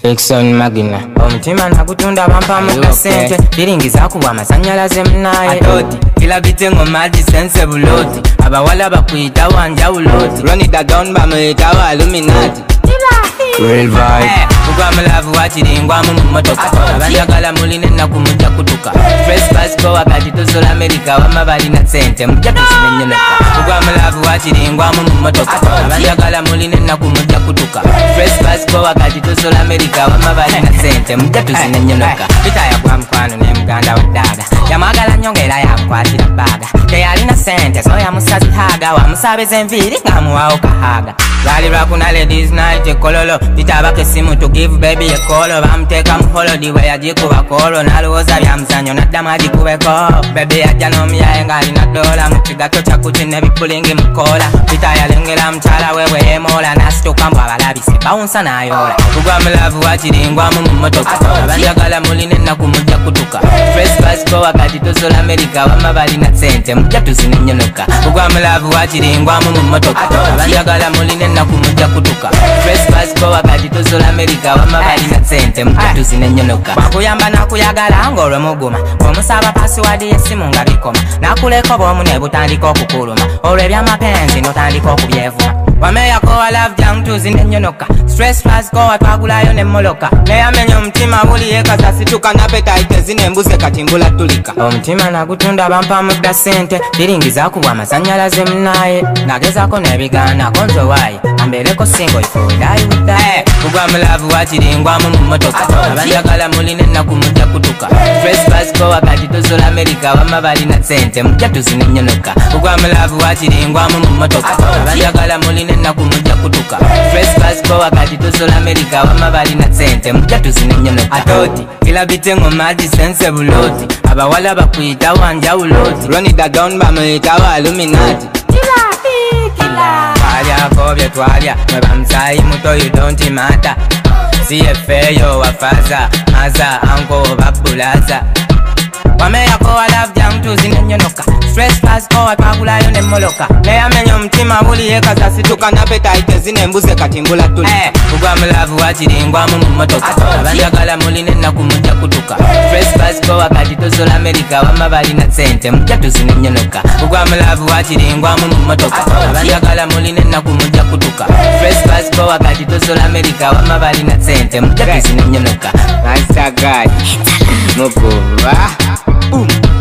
fixon magna omutima nagutunda bampamu sente biringiza kuwa amasanyalaze mnaye Atoti kila bite ngomaji sense buloti abawala bakwita wanja uloti Ronida down bamwita wa illuminati real vibe Okugwa mulavu wachiringwa mu motoka abanjagala muline nakumujja kutuka fresh passport wakati tusola America wamabali na sente mujja tusinenyonoka Okugwa mulavu wachiringwa mu motoka abanjagala muline nakumujja kutuka fresh passport wakati tusola America wamabali na sente mujja tusinenyonoka bitaya kwa mkwano ne muganda wadaga yamagala nyongera yakwatira baga teyalina sente so yamusazi haga wamusabeze enviri ngamuwawo kahaga Rally Rakuna ladies night kololo bitabake simu to give baby a call bamteka mu holiday we yajikuba kolo naloza bya mzanyo nadamaji kubeko baby ajanomi yaengali na dola mukigato chakutine bipulingi mukola bitayalengera mchala wewe yemola nasitoka mbo abalabise bounce nayola Okugwa mulavu wachiringwa mu motoka abanjagala muline nakumujja kutuka fresh passport wakati tusola America wamabali na sente mujja tuzinenyonoka Okugwa mulavu wachiringwa mu motoka abanjagala muline nakumujja kutuka fresh passport wakati tusola America wamabali na sente mujja tuzinenyonoka bakuyamba nakuyagala ngolwe muguma omusaba password yesimu nga bikoma nakuleko bomune butandika okukuluma olwebya mapenzi notandika okubyevuma wameya ko love jam tuzinenyonoka stress fast ko atwagulayo ne moloka neyamenya omutima buli yekaza situka napetaite zinembuze katimbula tulika omutima nagutunda bampamu sente biringiza kuwa amasanyalaze mnaye nagezako nebigana konzo wayi ambeleko single ifo dai udai Okugwa mulavu wachiringwa mu motoka abanjagala muline nakumujja kutuka fresh passport wakati tusola America wamabali na sente mujja tuzinenyonoka Okugwa mulavu wachiringwa mu motoka abanjagala muline nakumujja kutuka fresh passport wakati tusola America wamabali na sente mujja tuzinenyonoka Atoti kila bite ngomaji sense buloti abawala bakwita wanja uloti Ronida down bamwita wa illuminati Twalya kobye twalya mweba msayi muto you don't matter CFAyo wafaza maza anko babulaza wameya ko love jam tuzinenyonoka stress pass ko atwagulayo ne moloka neyamenya omutima buli yekaza situka napetaite zinembuze katimbula tuli Okugwa mulavu wachiringwa mu motoka abanjagala muline nakumujja kutuka fresh pass ko wakati tusola America wamabali na sente mujja tuzinenyonoka Okugwa mulavu wachiringwa mu motoka abanjagala muline nakumujja kutuka fresh pass ko wakati tusola America wamabali na sente mujja tuzinenyonoka nice guy Okugwa